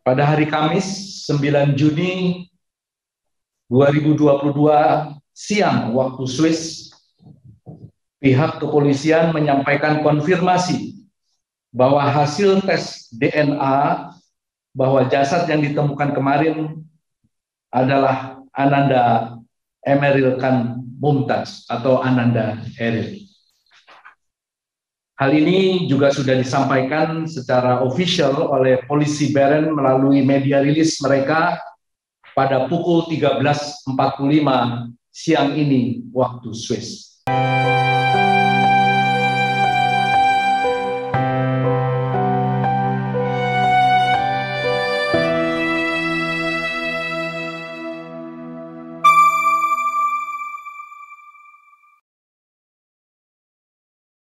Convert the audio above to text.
Pada hari Kamis 9 Juni 2022 siang waktu Swiss, pihak kepolisian menyampaikan konfirmasi bahwa hasil tes DNA bahwa jasad yang ditemukan kemarin adalah Ananda Emeril Khan Mumtaz atau Ananda Eril. Hal ini juga sudah disampaikan secara official oleh polisi Bern melalui media rilis mereka pada pukul 13.45 siang ini waktu Swiss.